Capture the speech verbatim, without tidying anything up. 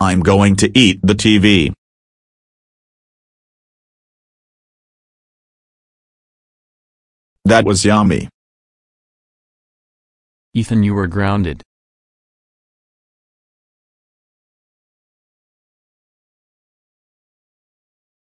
I'm going to eat the T V. That was yummy. Ethan, you were grounded.